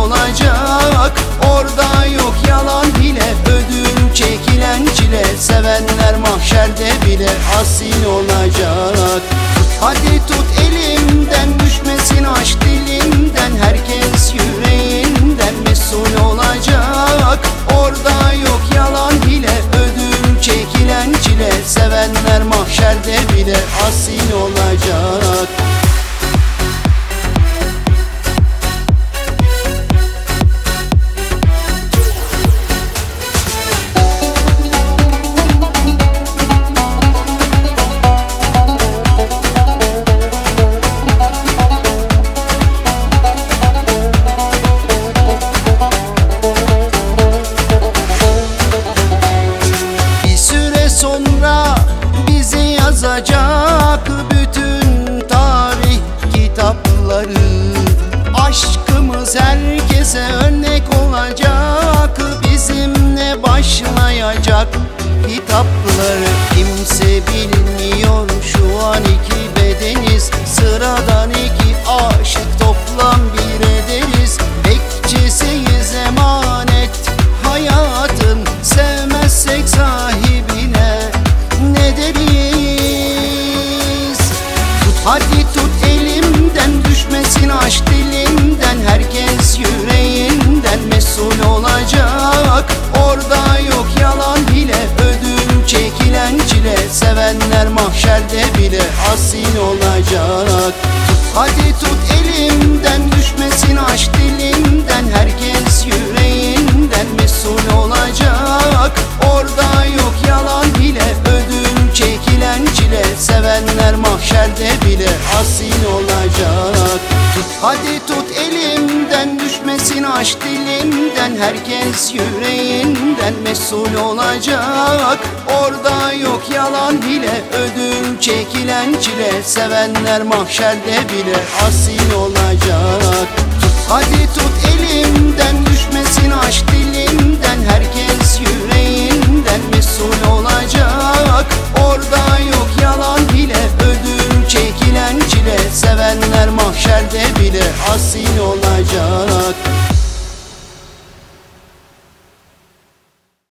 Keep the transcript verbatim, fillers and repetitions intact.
olacak. Orada yok yalan hile, ödül çekilen çile. Sevenler mahşerde bile asil olacak. Hadi tut elimden, düşmesin aşk dilimden. Herkes yüreğinden mesul olacak. Orada yok yalan hile, ödül çekilen çile. Sevenler mahşerde bile asil olacak. Sonra bizi yazacak bütün tarih kitapları. Aşkımız herkese örnek olacak. Bizimle başlayacak kitapları. Kimse bilmiyor şu an iki bedeniz. Sıradan iki aşık toplam bir ederiz. Bekçisiyiz emanet hayatın. Sevmezsek sahibine ne deriz? Tut hadi tut elimden, düşmesin aşk dilimden. Herkes yüreğinden mesul olacak. Orada yok yalan hile, ödül çekilen çile. Sevenler mahşerde bile asil olacak. Hadi tut elimden, düşmesin aşk dilimden. Herkes yüreğinden mesul olacak. Orada yok yalan hile, ödül çekilen çile. Sevenler mahşerde bile asil olacak. Tut hadi tut elimden, düşmesin aşk dilimden. Herkes yüreğinden mesul olacak. Orada yok yalan hile, ödül çekilen çile. Sevenler mahşerde bile asil olacak. Tut hadi tut elimden, düşmesin aşk dilimden. Herkes yüreğinden mesul olacak. Orada yok yalan hile, ödül çekilen çile. Sevenler mahşerde bile asil olacak.